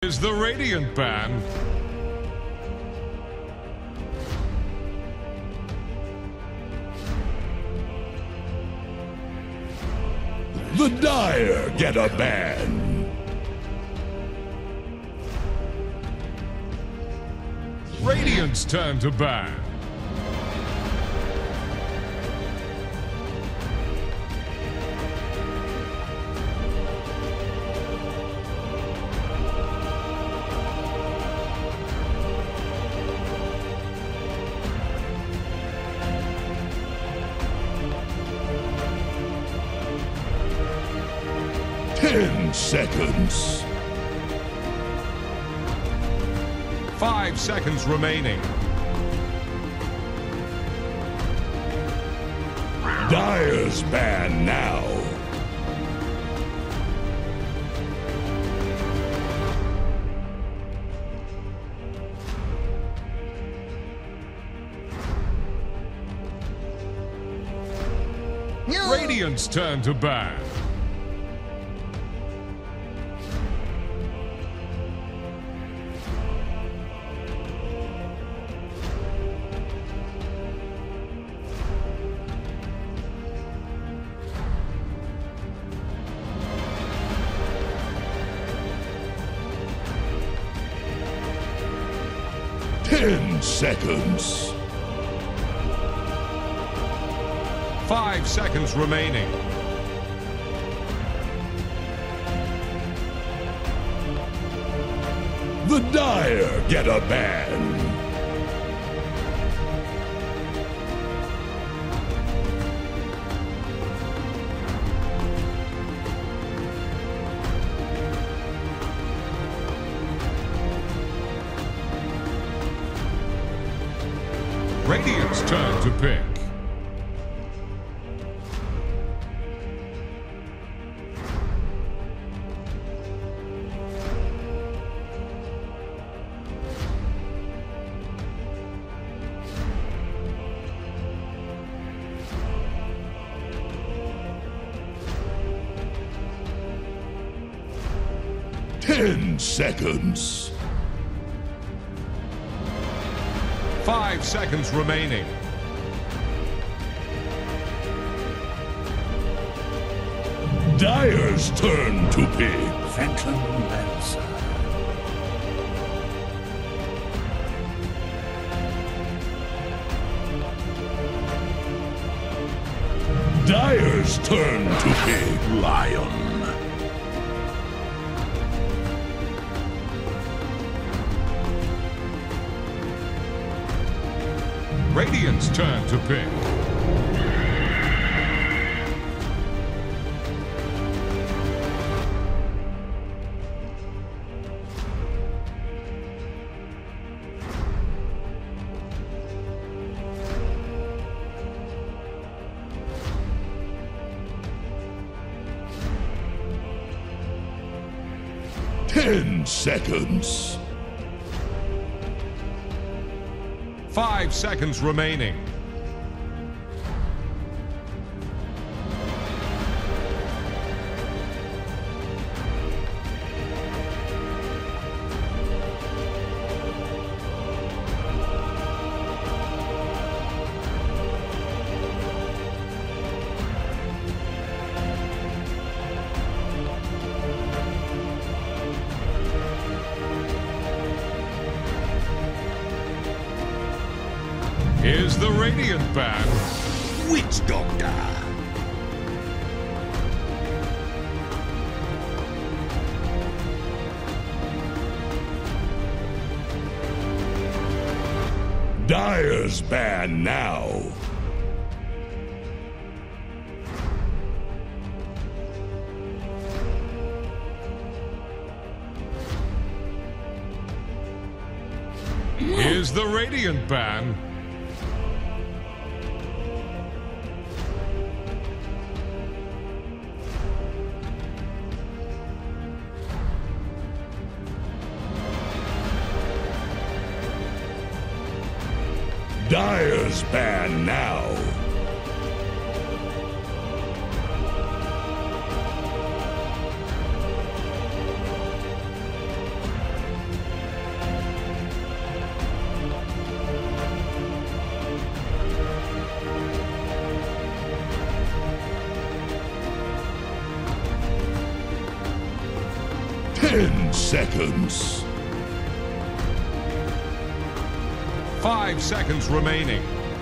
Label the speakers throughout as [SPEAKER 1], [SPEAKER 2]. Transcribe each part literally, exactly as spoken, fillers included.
[SPEAKER 1] Is the Radiant Band.
[SPEAKER 2] The Dire get a ban.
[SPEAKER 1] Radiant's turn to ban.
[SPEAKER 2] Ten seconds.
[SPEAKER 1] Five seconds remaining.
[SPEAKER 2] Dire's ban now.
[SPEAKER 1] Radiant's turn to ban.
[SPEAKER 2] Ten seconds.
[SPEAKER 1] Five seconds remaining.
[SPEAKER 2] The Dire get a ban.
[SPEAKER 1] Radiant's turn to pick.
[SPEAKER 2] Ten seconds.
[SPEAKER 1] Five seconds remaining.
[SPEAKER 2] Dire's turn to pick.
[SPEAKER 3] Phantom Lancer.
[SPEAKER 2] Dire's turn to pick.
[SPEAKER 3] Lion.
[SPEAKER 1] Radiant's turn to pick.
[SPEAKER 2] Ten seconds.
[SPEAKER 1] Five seconds remaining. Is the Radiant Band.
[SPEAKER 3] Witch Doctor.
[SPEAKER 2] Dire's ban now.
[SPEAKER 1] Is the Radiant Band.
[SPEAKER 2] Dire's ban now. seconds.
[SPEAKER 1] Five seconds remaining.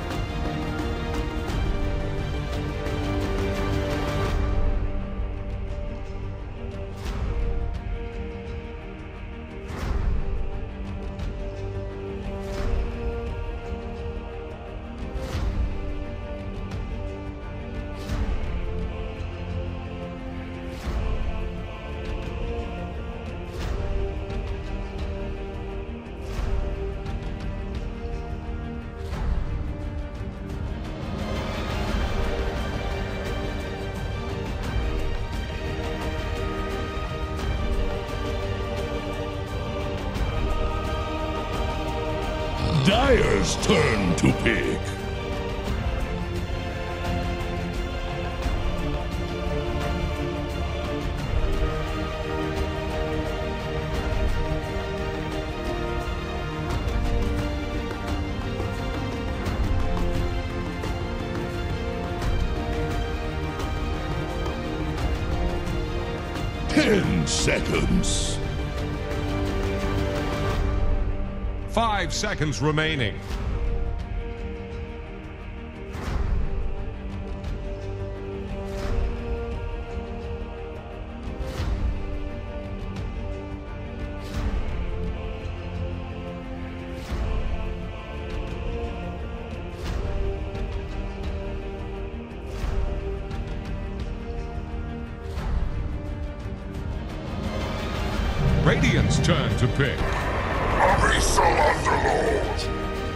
[SPEAKER 2] Dire's turn to pick. Ten seconds.
[SPEAKER 1] Five seconds remaining. Radiant's turn to pick.
[SPEAKER 4] Abyssal Underlord!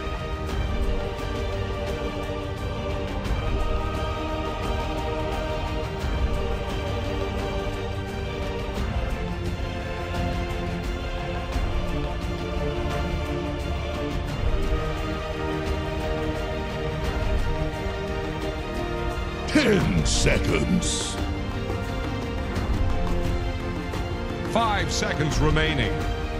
[SPEAKER 2] Ten seconds.
[SPEAKER 1] Five seconds remaining.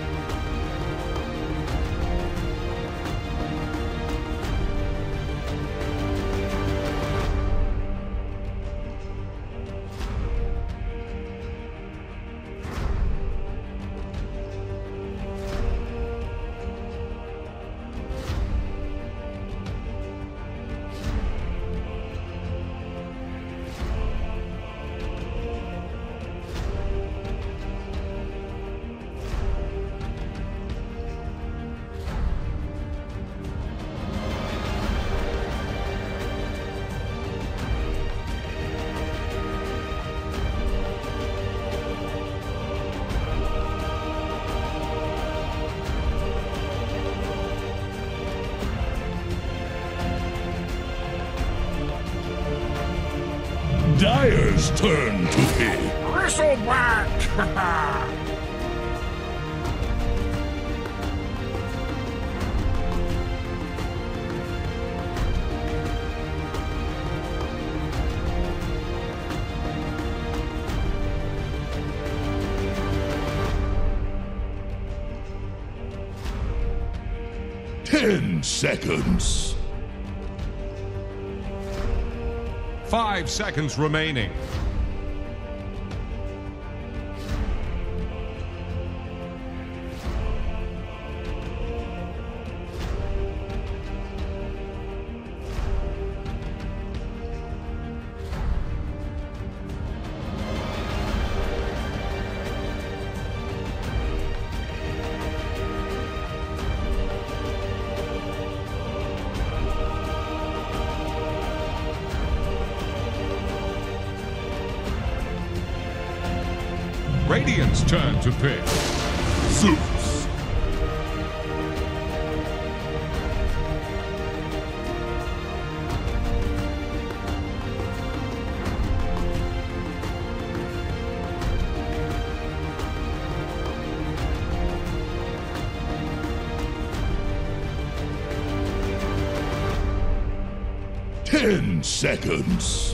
[SPEAKER 2] Dire's turn to pick.
[SPEAKER 4] Bristleback!
[SPEAKER 2] Ten seconds.
[SPEAKER 1] Five seconds remaining. Radiant's turn to pick.
[SPEAKER 2] Zeus. Ten seconds.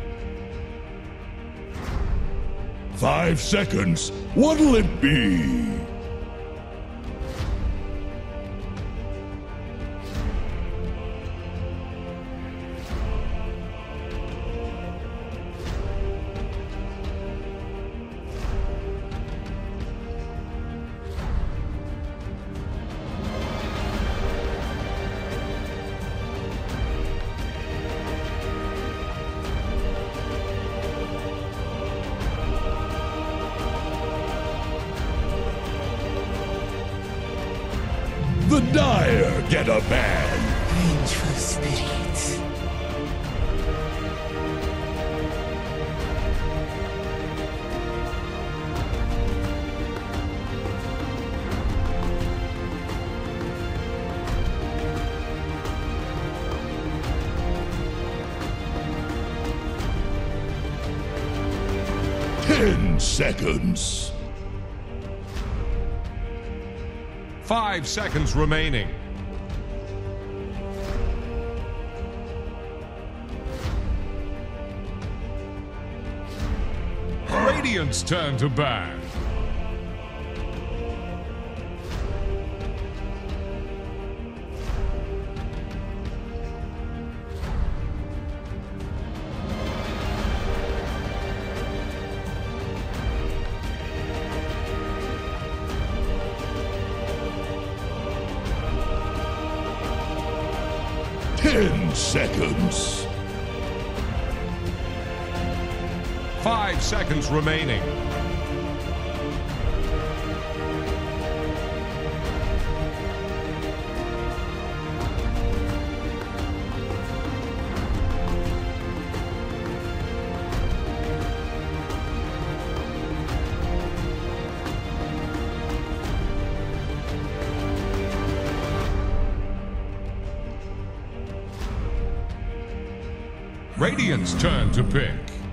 [SPEAKER 2] Five seconds. What'll it be? The Dire get a ban.
[SPEAKER 5] Vengeful spirits.
[SPEAKER 2] Ten seconds.
[SPEAKER 1] Five seconds remaining. Radiant's turn to ban.
[SPEAKER 2] Ten seconds.
[SPEAKER 1] Five seconds remaining. Radiant's turn to pick.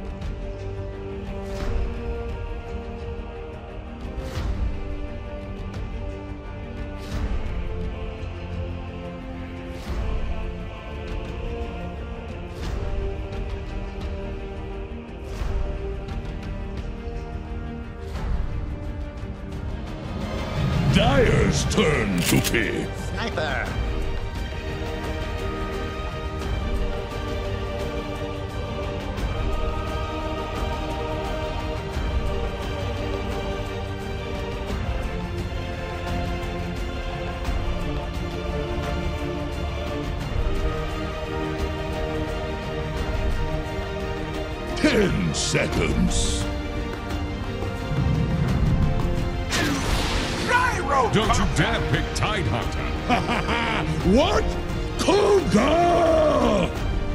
[SPEAKER 2] Dire's turn to pick.
[SPEAKER 3] Sniper!
[SPEAKER 2] Ten seconds.
[SPEAKER 1] Don't you dare pick Tidehunter.
[SPEAKER 2] What? Koga!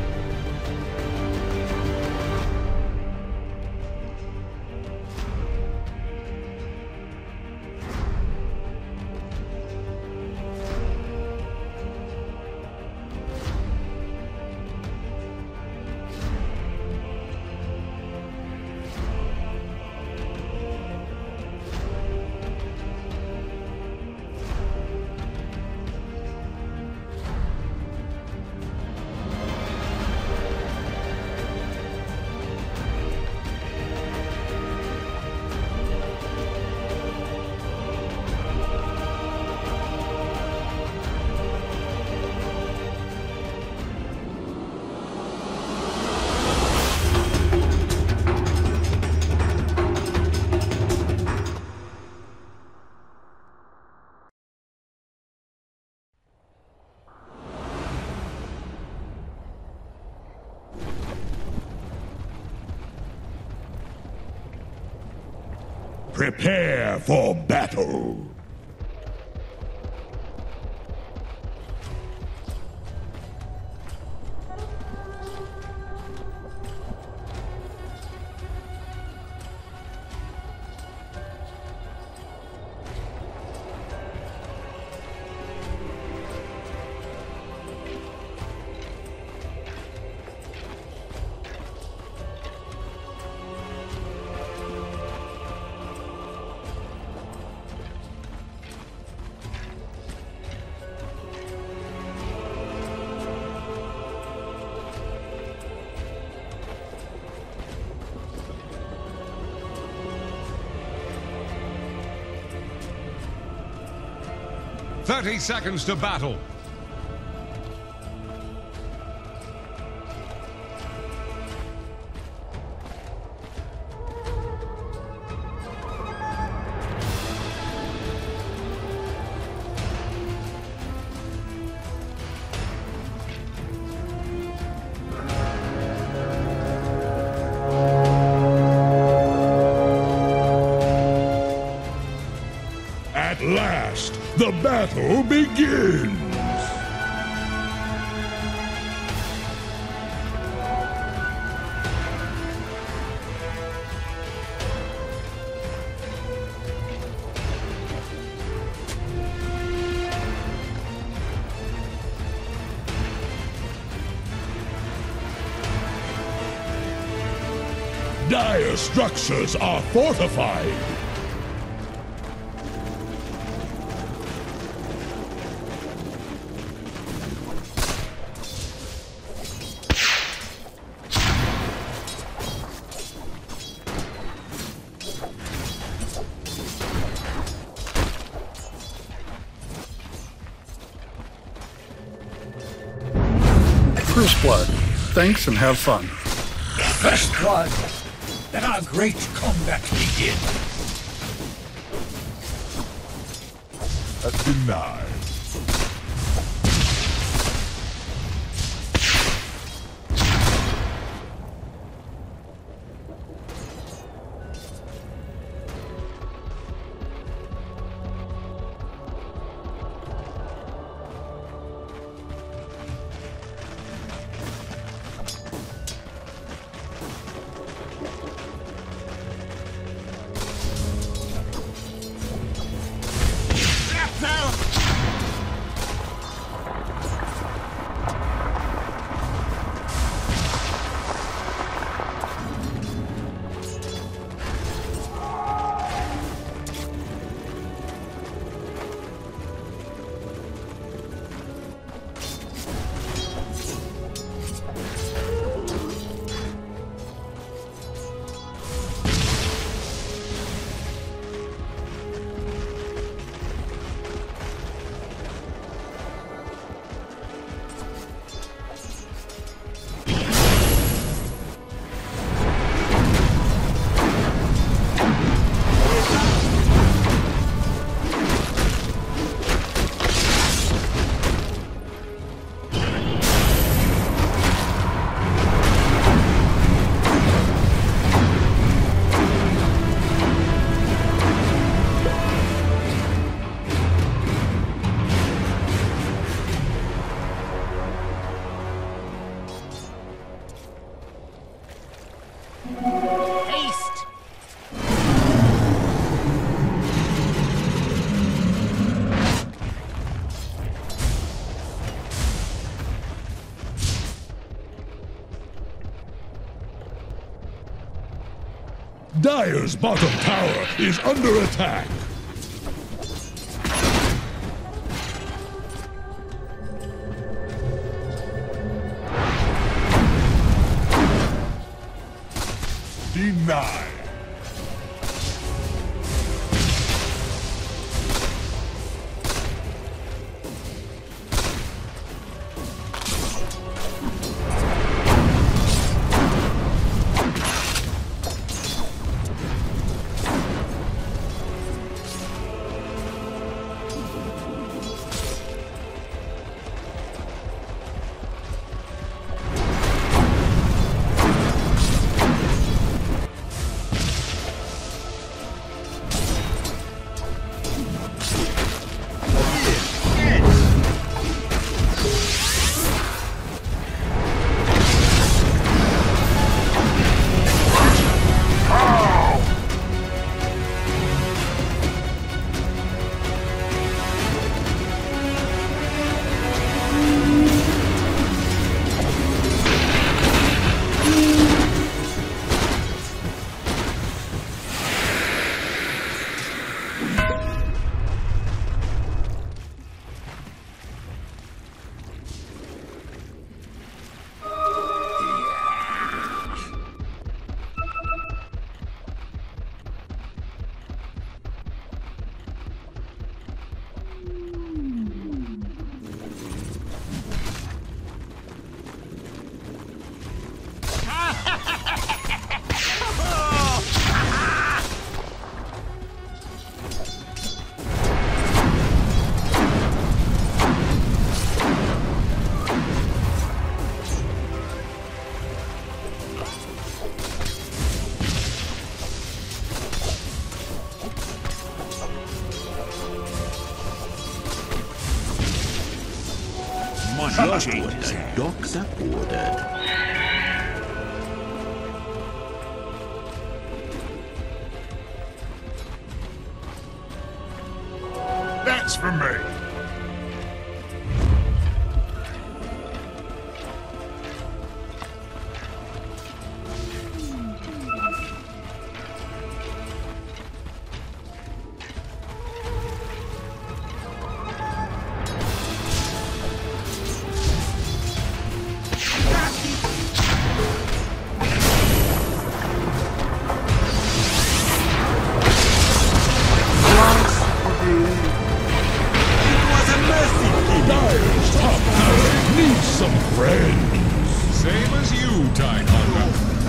[SPEAKER 2] Prepare for battle.
[SPEAKER 1] Thirty seconds to battle.
[SPEAKER 2] At At last, the battle begins! Dire structures are fortified!
[SPEAKER 6] First blood. Thanks and have fun.
[SPEAKER 3] First blood. Let our great combat begin.
[SPEAKER 2] Denied. Dire's bottom tower is under attack. Denied.
[SPEAKER 7] Just what the docs have ordered.
[SPEAKER 4] That's for me.
[SPEAKER 1] Same as you, Tidehunter.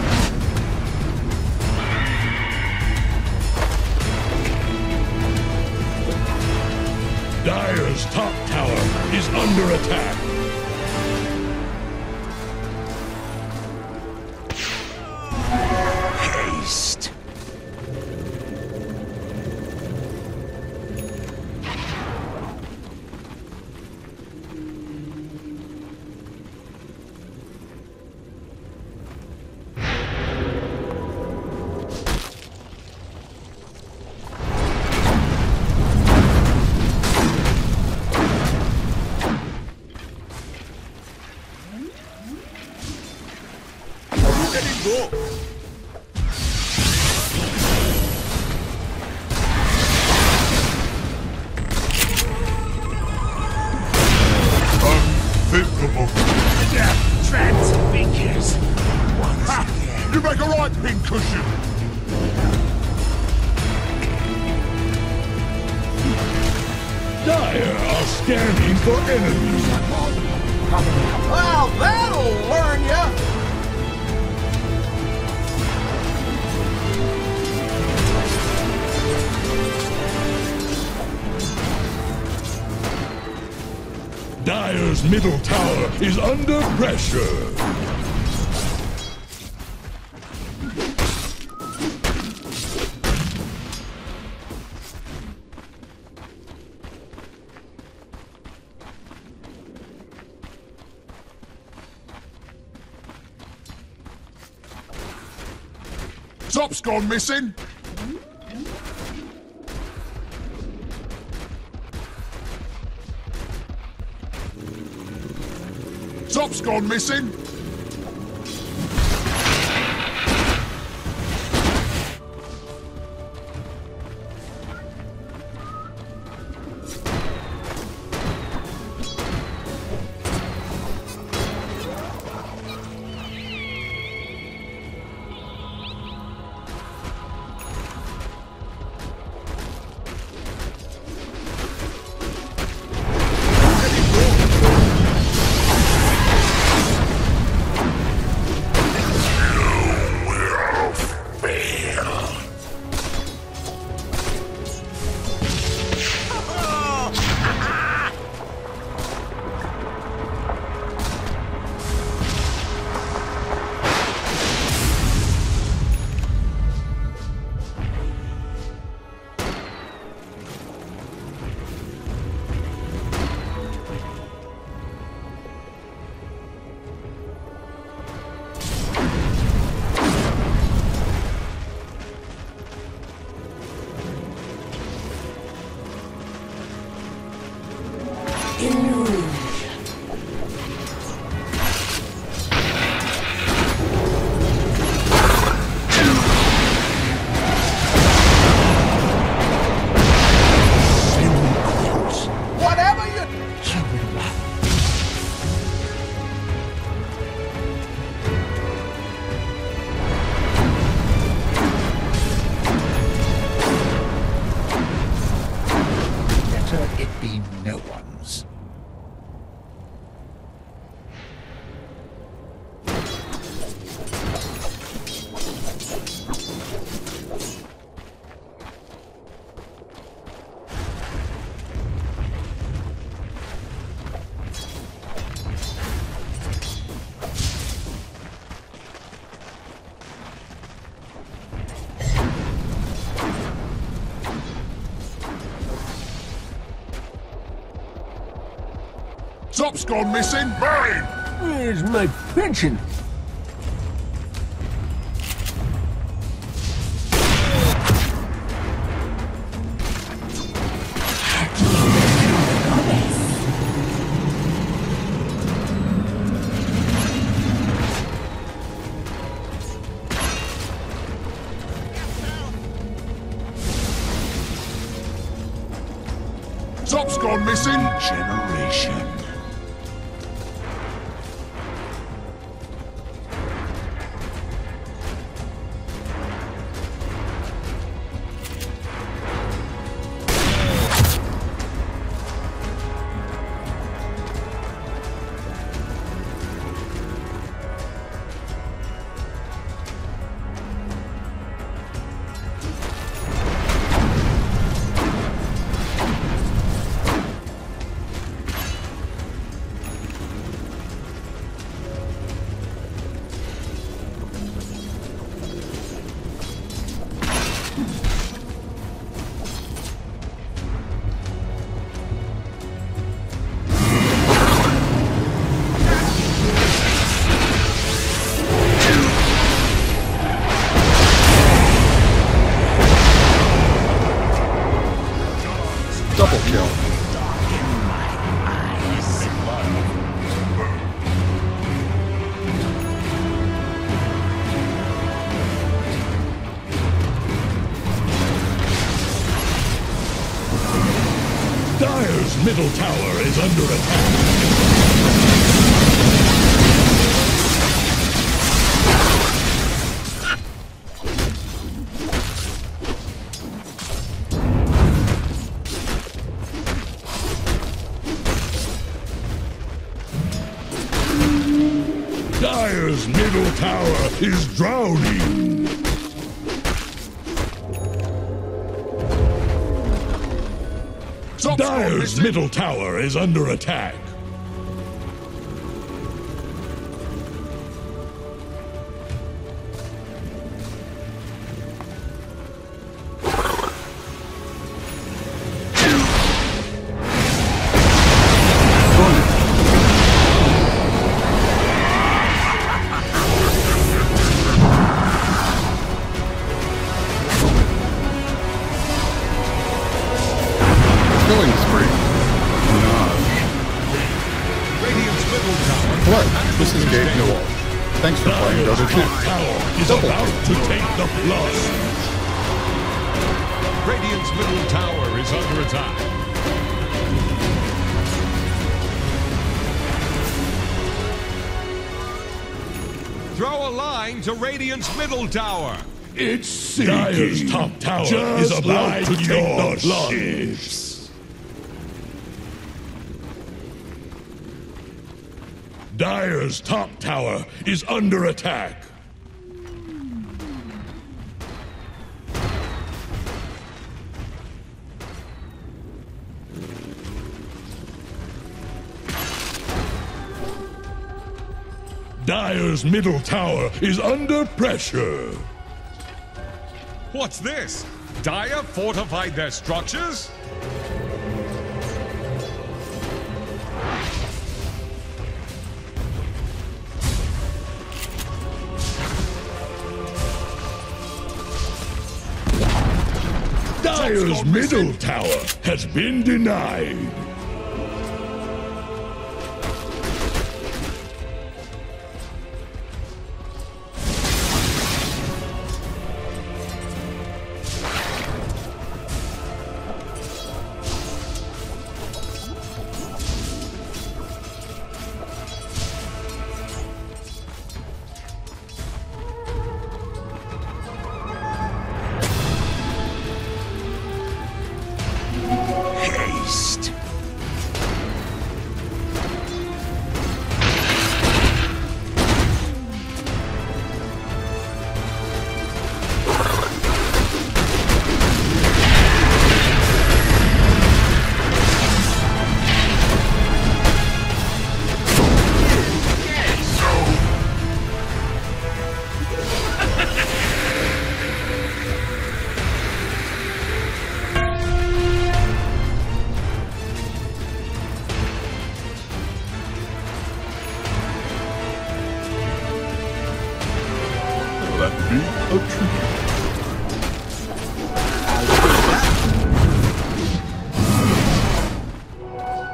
[SPEAKER 2] Dire's top tower is under attack.
[SPEAKER 3] Haste.
[SPEAKER 4] Unthinkable.
[SPEAKER 3] Death transfigures. Once
[SPEAKER 4] Ha!
[SPEAKER 3] again.
[SPEAKER 4] You make a right pincushion.
[SPEAKER 2] Dire are scanning for enemies.
[SPEAKER 8] Well, that'll learn ya!
[SPEAKER 2] Dire's middle tower is under pressure.
[SPEAKER 4] Top's gone missing. Top's gone missing.
[SPEAKER 8] Whatever you...
[SPEAKER 3] Better it be no one's.
[SPEAKER 4] Top's gone missing. Mine!
[SPEAKER 3] Where's my pension?
[SPEAKER 4] Top's gone missing.
[SPEAKER 7] Generation.
[SPEAKER 6] Double kill.
[SPEAKER 2] Dire's middle tower is under attack. Dire's middle tower is drowning.
[SPEAKER 4] Top's gone
[SPEAKER 2] Dire's
[SPEAKER 4] missing.
[SPEAKER 2] middle tower is under attack.
[SPEAKER 6] Killing spree. Naj.
[SPEAKER 1] Radiant's middle tower.
[SPEAKER 6] What? This is Gabe Newell. Thanks for playing Dota
[SPEAKER 2] Dire's
[SPEAKER 6] two.
[SPEAKER 2] top tower is about to take the plus.
[SPEAKER 1] Radiant's middle tower is under attack. Throw a line to Radiant's middle tower.
[SPEAKER 2] It's sinking. Dire's top tower is about to take the plunge. Dire's top tower is under attack. Dire's middle tower is under pressure.
[SPEAKER 1] What's this? Dire fortified their structures?
[SPEAKER 2] Dire's middle tower has been denied.
[SPEAKER 7] Haste.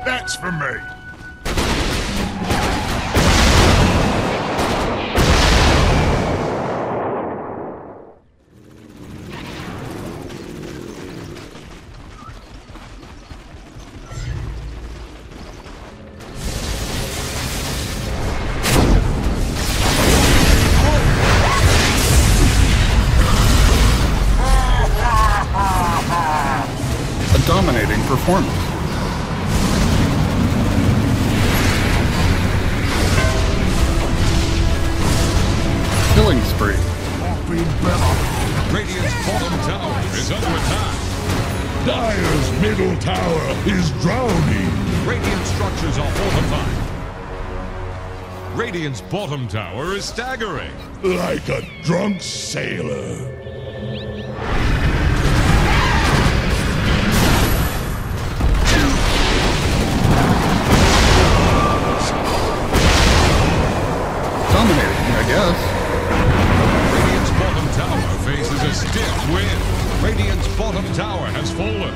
[SPEAKER 4] That's for me.
[SPEAKER 6] Dominating performance. Killing spree.
[SPEAKER 1] Radiant's bottom tower is under attack.
[SPEAKER 2] Dire's middle tower is drowning.
[SPEAKER 1] Radiant structures are fortified. Radiant's bottom tower is staggering.
[SPEAKER 2] Like a drunk sailor.
[SPEAKER 6] Dominating, I guess.
[SPEAKER 1] Radiant's bottom tower faces a stiff wind. Radiant's bottom tower has fallen.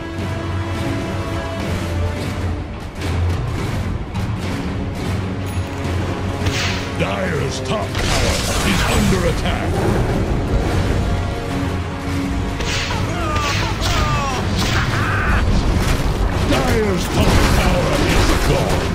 [SPEAKER 2] Dire's top tower is under attack. Dire's top tower is gone.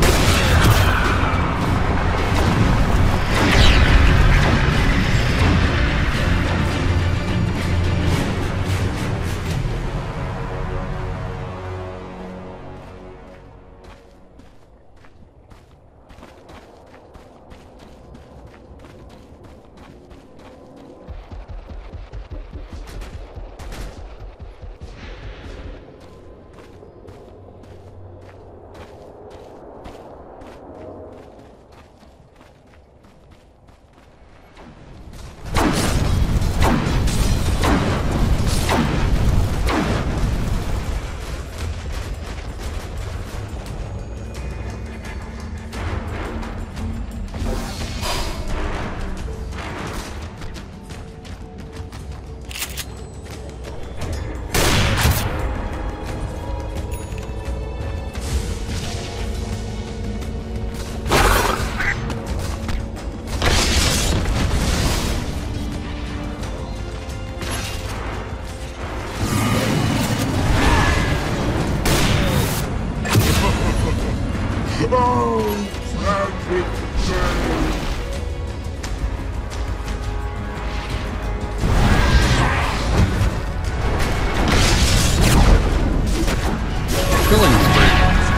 [SPEAKER 4] Oh, tragic day.
[SPEAKER 6] Killing spree.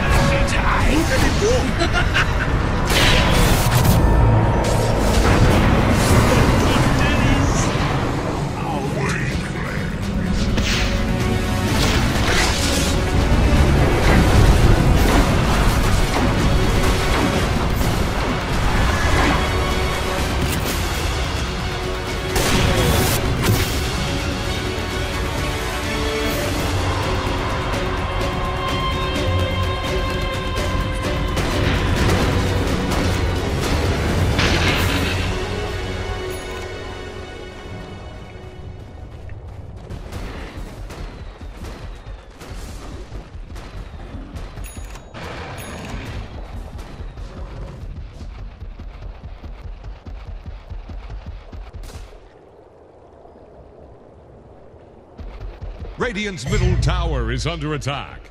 [SPEAKER 1] Radiant's middle tower is under attack.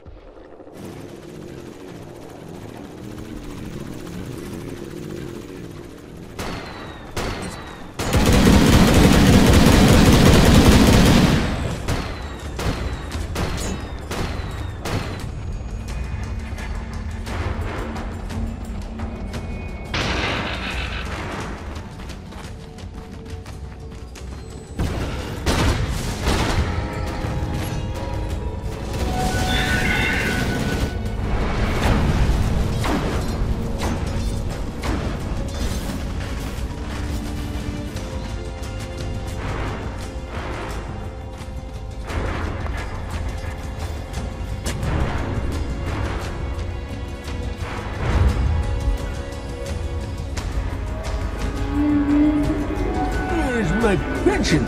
[SPEAKER 3] My pension.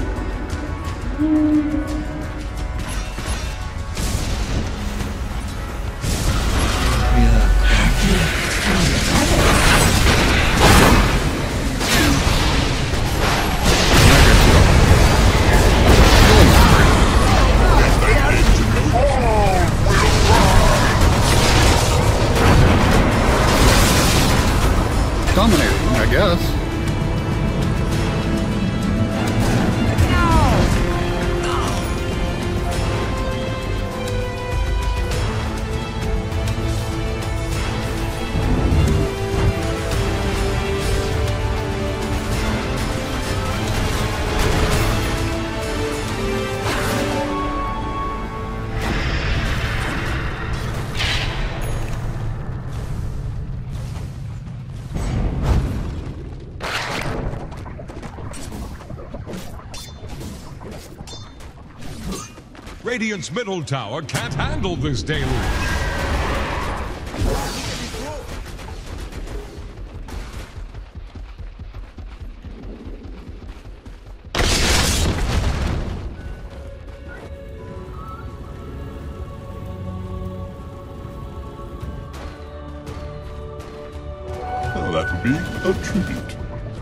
[SPEAKER 3] Yeah.
[SPEAKER 6] Dominating, I guess.
[SPEAKER 1] Radiant's middle tower can't handle this deluge.
[SPEAKER 2] Well, that would be a tribute.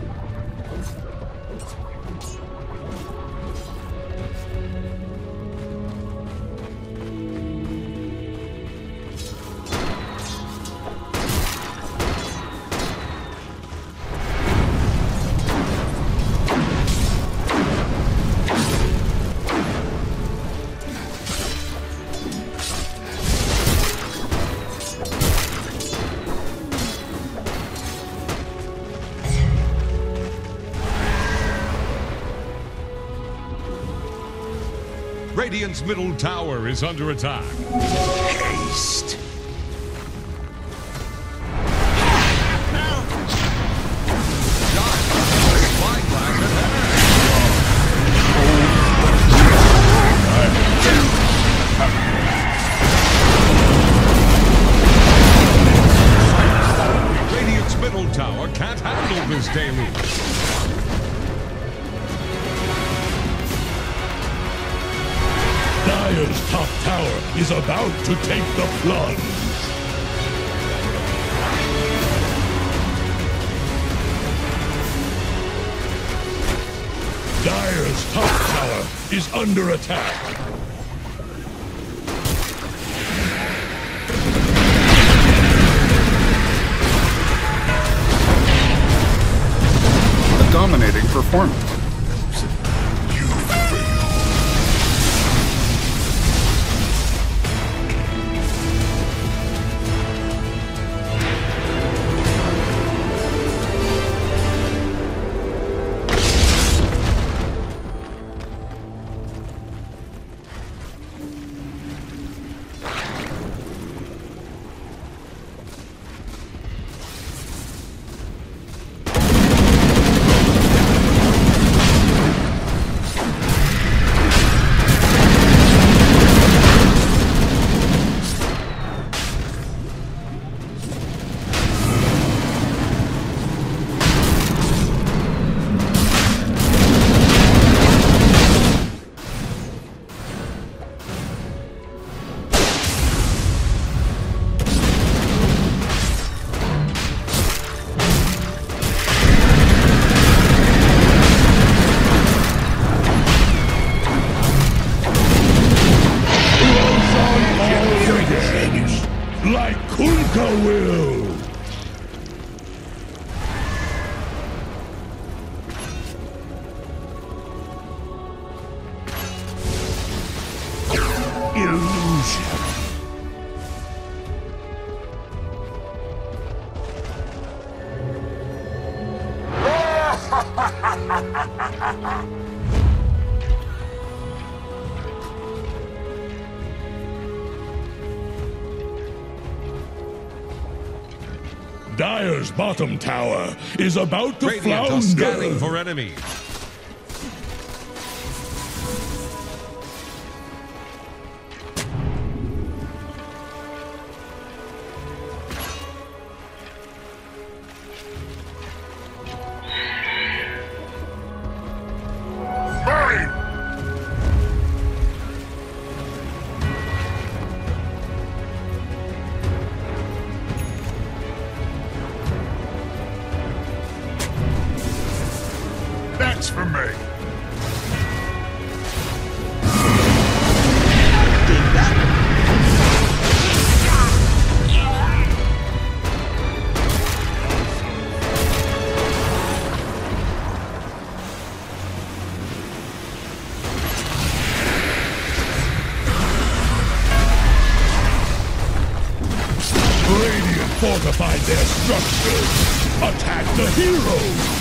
[SPEAKER 1] Radiant's middle tower is under attack.
[SPEAKER 2] Haste.
[SPEAKER 1] Radiant's middle tower can't handle this deluge.
[SPEAKER 2] Dire's top tower is about to take the plunge. Dire's top tower is under attack.
[SPEAKER 6] A dominating performance.
[SPEAKER 2] Like Kunkka will! Illusion. Dire's bottom tower is about to
[SPEAKER 1] Radiant are
[SPEAKER 2] flounder.
[SPEAKER 1] scanning for enemies.
[SPEAKER 4] Mine! That's for me.
[SPEAKER 2] fortified their structures. Attack the heroes.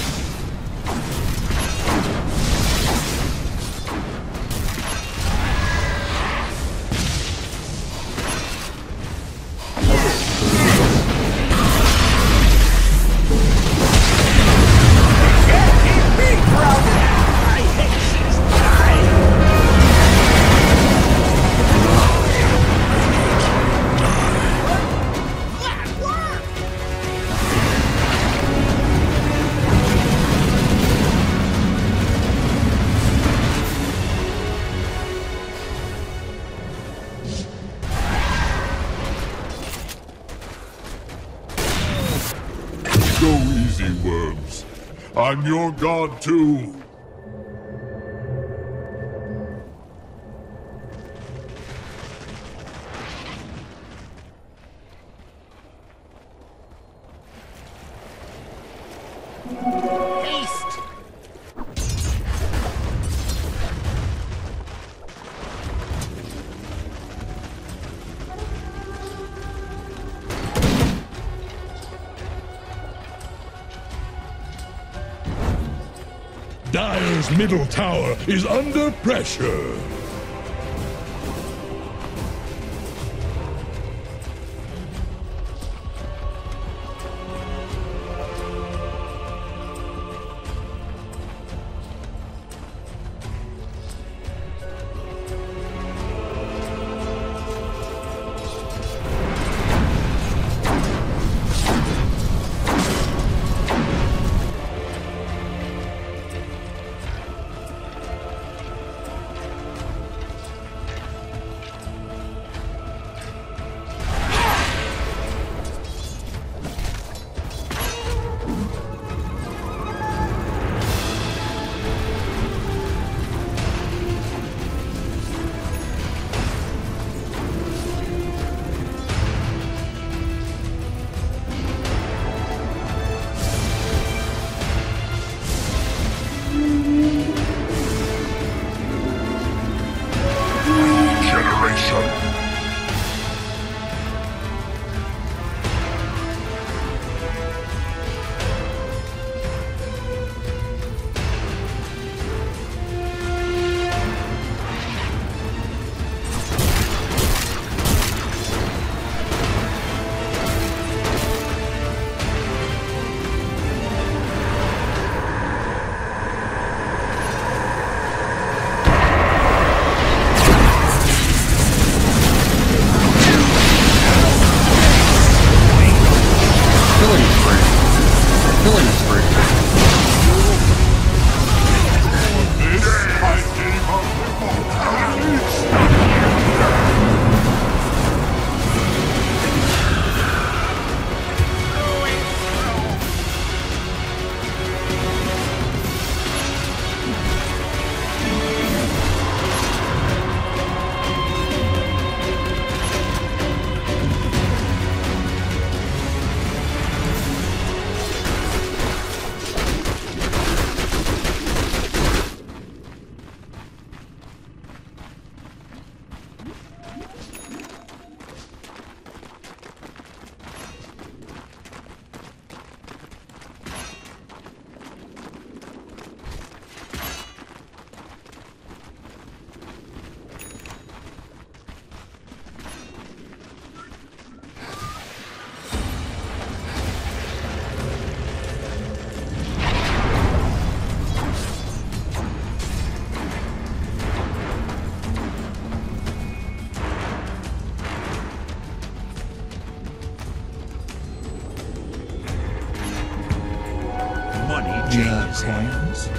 [SPEAKER 4] Go easy, worms. I'm your god too.
[SPEAKER 2] Dire's middle tower is under pressure.
[SPEAKER 3] Changes hands.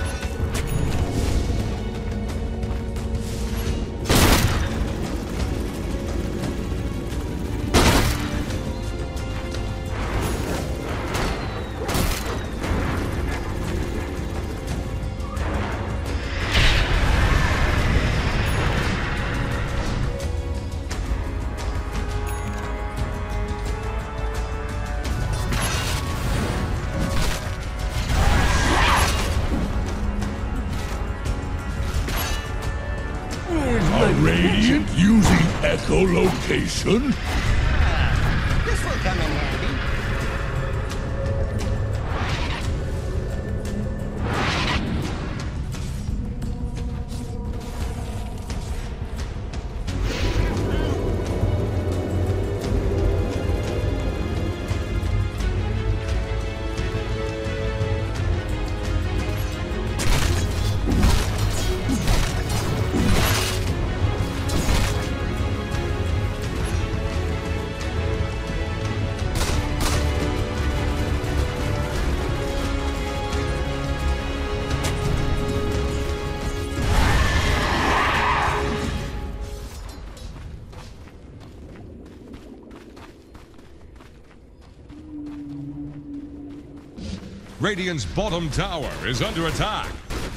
[SPEAKER 2] Radiant using echolocation?
[SPEAKER 5] This will come in handy.
[SPEAKER 1] Radiant's bottom tower is under attack.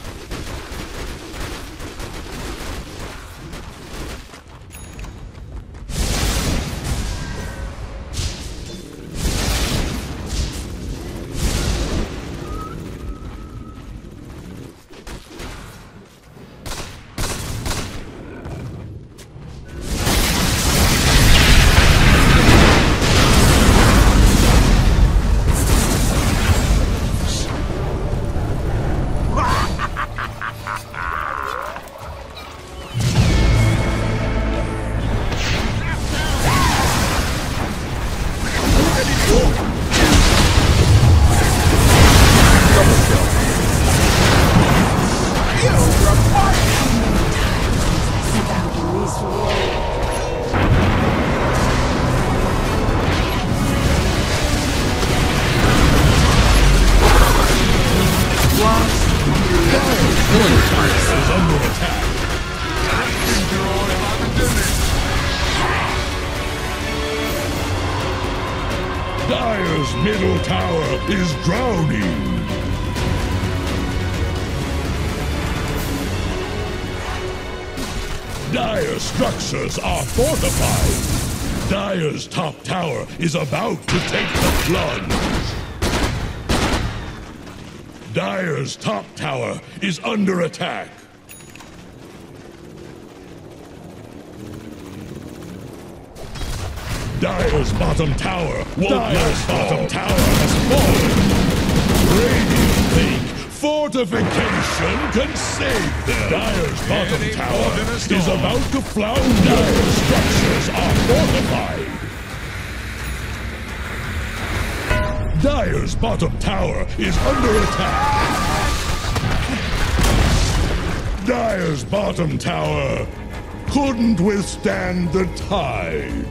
[SPEAKER 2] Dire's middle tower is drowning. Dire's structures are fortified. Dire's top tower is about to take the plunge. Dire's top tower is under attack. Dire's bottom tower won't Dire's bottom tower has fallen. Radiant think fortification can save them. Dire's bottom tower is about to flounder. Dire's structures are fortified. Dire's bottom tower is under attack. Dire's bottom tower couldn't withstand the tide.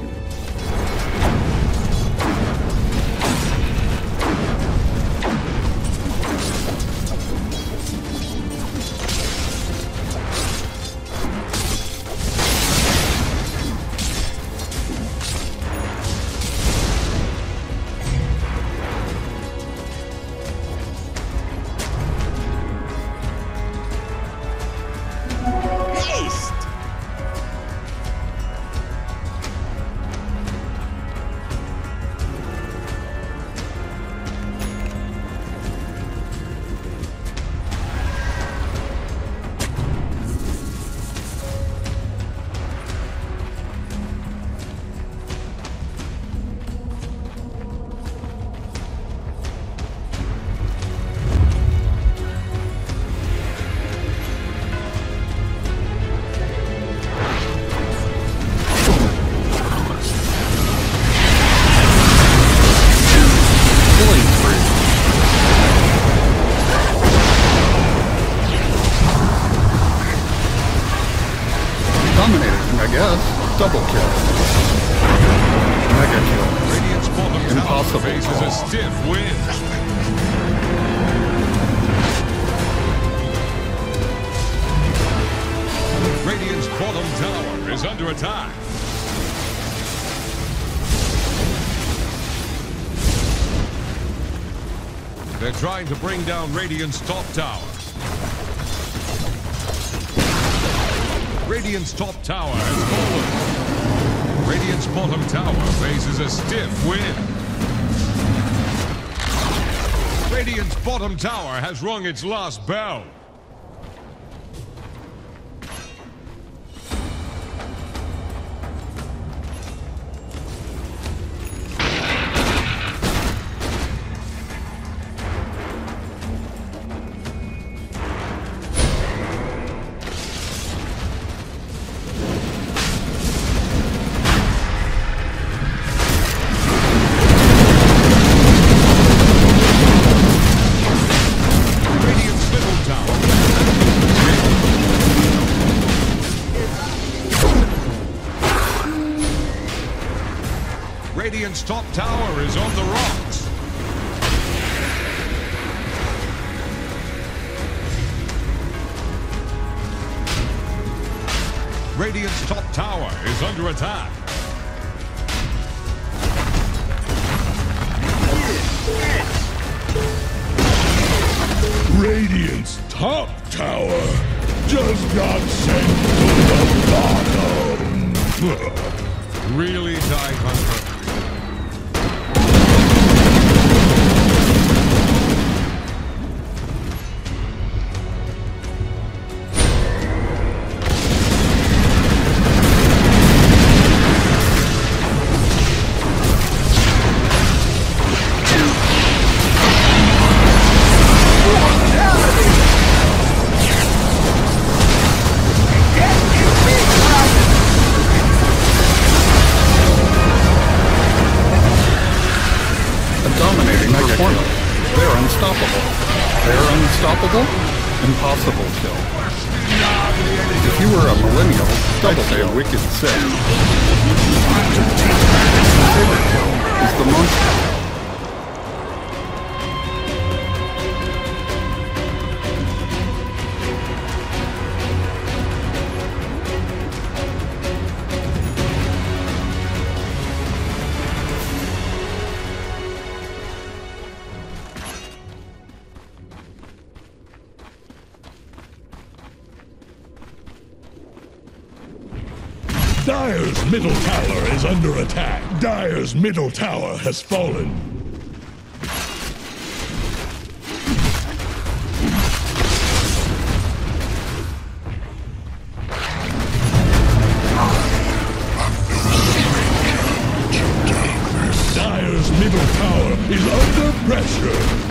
[SPEAKER 6] Double kill. Mega kill.
[SPEAKER 1] Radiant's bottom
[SPEAKER 6] Impossible.
[SPEAKER 1] tower faces a stiff wind. Radiant's bottom tower is under attack. They're trying to bring down Radiant's top tower. Radiant's top tower has fallen. Radiant's bottom tower faces a stiff wind. Radiant's bottom tower has rung its last bell. Radiant's top tower is on the rocks. Radiant's top tower is under attack.
[SPEAKER 2] Radiant's top tower just got sent to the bottom.
[SPEAKER 1] Really, Die Hunter?
[SPEAKER 6] They're unstoppable. They're unstoppable? Impossible kill. If you were a millennial, double say wicked sick. Is the monster.
[SPEAKER 2] Dire's middle tower is under attack. Dire's middle tower has fallen. Dire's middle tower is under pressure.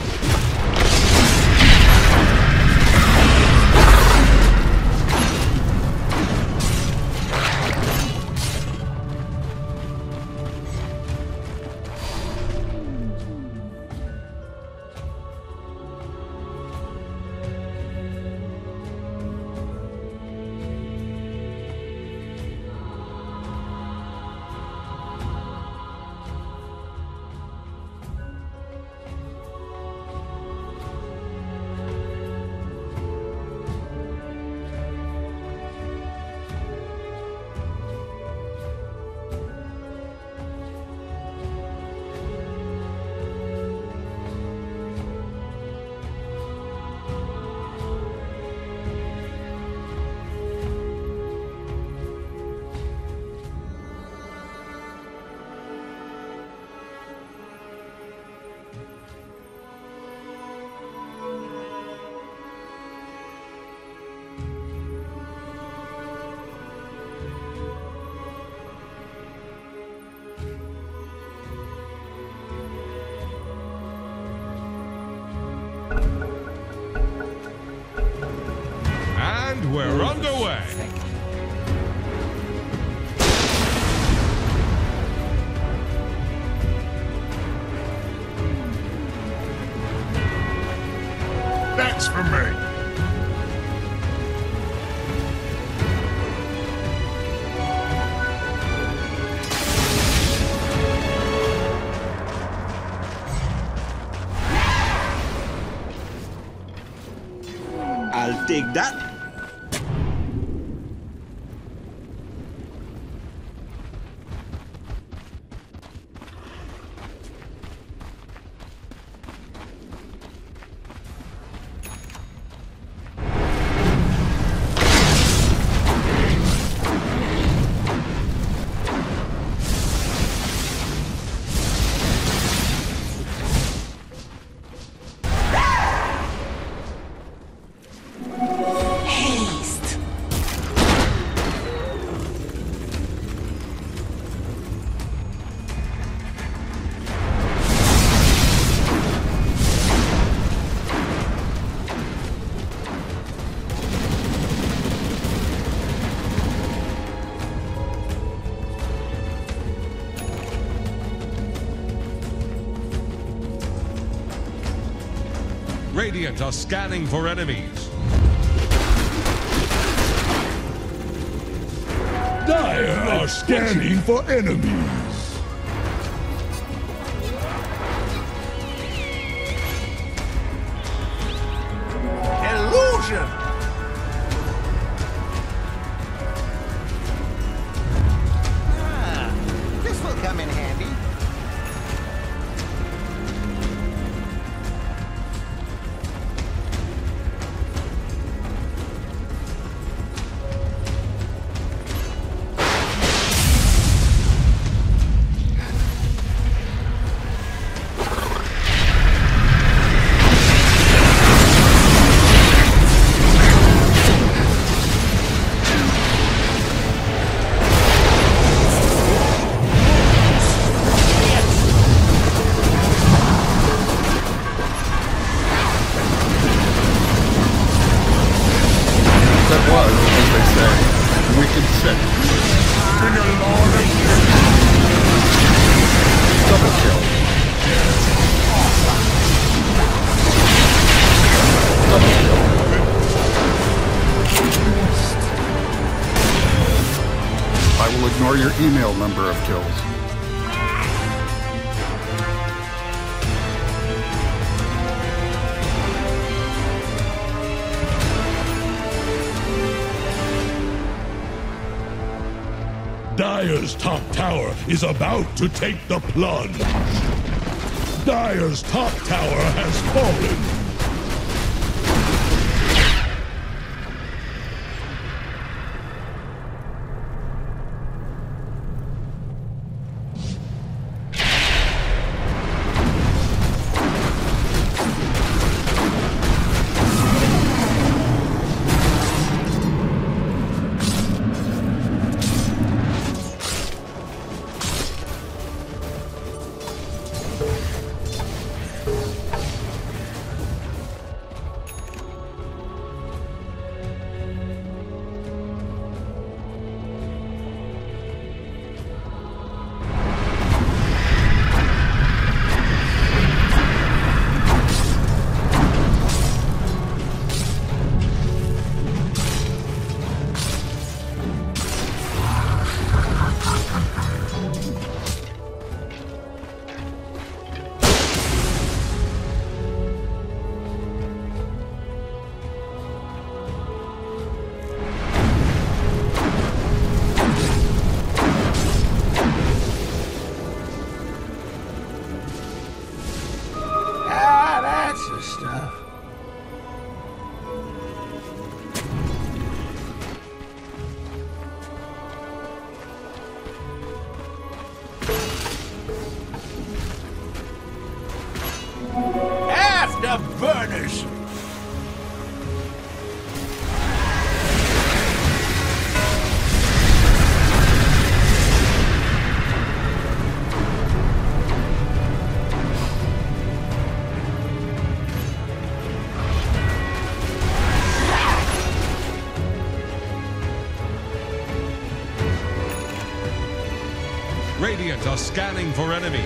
[SPEAKER 1] And we're underway.
[SPEAKER 4] That's for me.
[SPEAKER 7] I'll take that.
[SPEAKER 1] Radiant are scanning for enemies.
[SPEAKER 2] Dire are scanning for enemies.
[SPEAKER 8] Illusion!
[SPEAKER 5] Ah, this will come in handy.
[SPEAKER 6] email number of kills.
[SPEAKER 2] Dire's top tower is about to take the plunge. Dire's top tower has fallen.
[SPEAKER 3] Burners!
[SPEAKER 1] Radiant are scanning for enemies.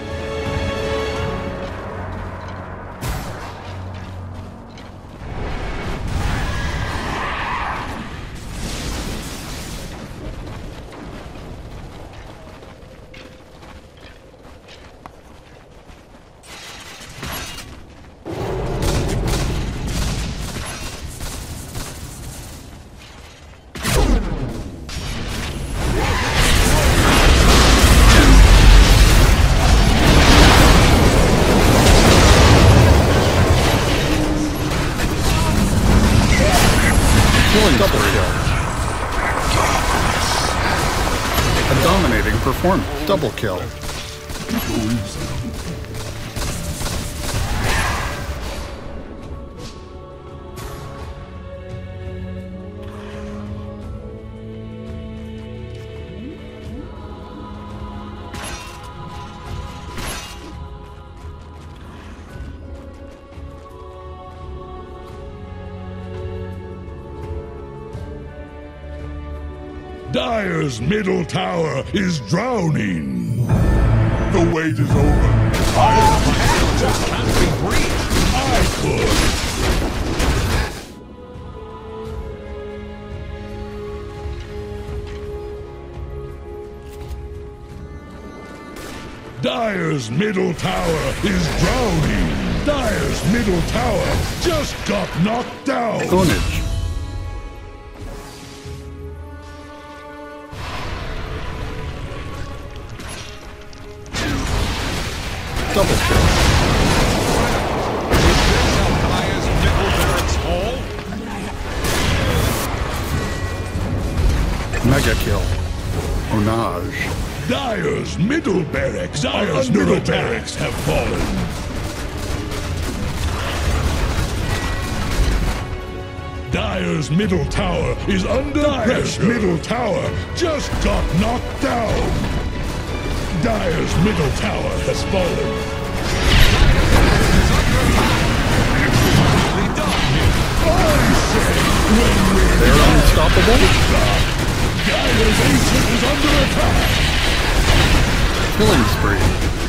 [SPEAKER 6] Double kill. A dominating performance. Double kill.
[SPEAKER 2] Dire's middle tower is drowning. The wait is over.
[SPEAKER 1] I just can't be breached.
[SPEAKER 2] I could. Dire's middle tower is drowning. Dire's middle tower just got knocked down.
[SPEAKER 6] Ownage. Double kill.
[SPEAKER 1] Is this how Dire's middle barracks fall?
[SPEAKER 6] Mega kill. Onage.
[SPEAKER 2] Dire's middle barracks, Dire's middle barracks have fallen. Dire's middle tower is under Dire's pressure. Middle tower just got knocked down. Dire's middle tower has fallen. I say, when we're
[SPEAKER 6] They're unstoppable.
[SPEAKER 2] Dire's ancient is under attack.
[SPEAKER 6] Killing spree.